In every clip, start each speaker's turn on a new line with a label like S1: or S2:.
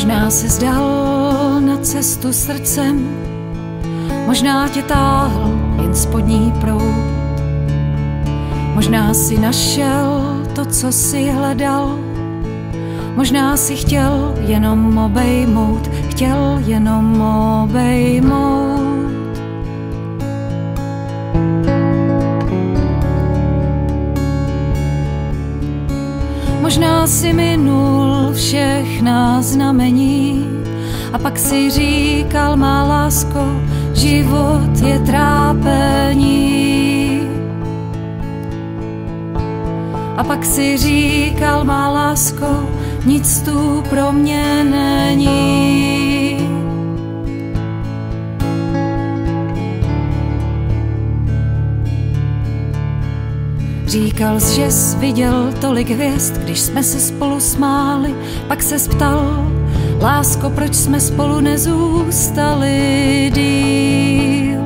S1: Možná se zdal na cestu srdcem, možná tě táhl jen spodní proud. Možná si našel to, co si hledal, možná si chtěl jenom obejmout, chtěl jenom obejmout. Možná si minul všechna znamení a pak si říkal, má lásko, život je trápení. A pak si říkal, má lásko, nic tu pro mě není. Říkal jsi, že jsi viděl tolik hvězd, když jsme se spolu smáli, pak ses ptal, lásko, proč jsme spolu nezůstali díl?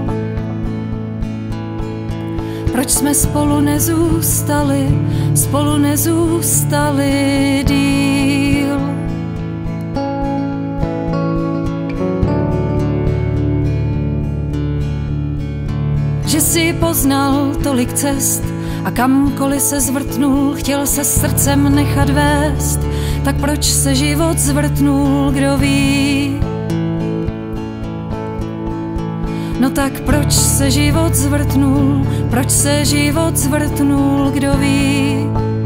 S1: Proč jsme spolu nezůstali díl? Že jsi poznal tolik cest a kamkoliv se zvrtnul, chtěl se srdcem nechat vést, tak proč se život zvrtnul, kdo ví? No tak proč se život zvrtnul, kdo ví?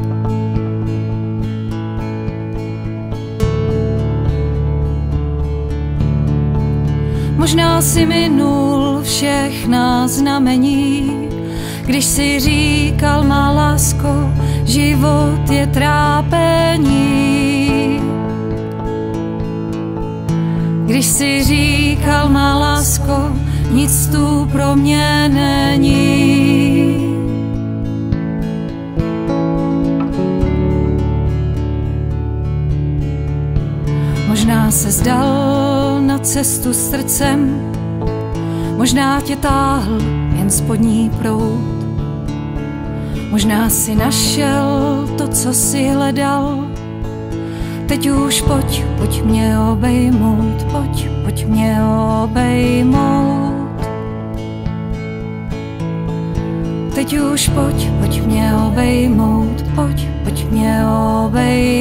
S1: Možná si minul všechna znamení, když si říkal, má lásko, život je trápení. Když si říkal, má lásko, nic tu pro mě není. Možná se zdal na cestu srdcem, možná tě táhl jen spodní proud. Možná si našel to, co si hledal, teď už pojď mě obejmout, pojď mě obejmout. Teď už pojď mě obejmout, pojď mě obejmout.